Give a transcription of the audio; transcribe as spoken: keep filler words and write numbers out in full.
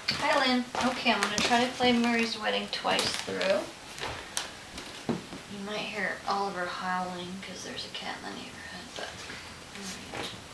Hi, Lynn. Okay, I'm gonna try to play Murray's Wedding twice through. You might hear Oliver howling because there's a cat in the neighborhood, but. All right.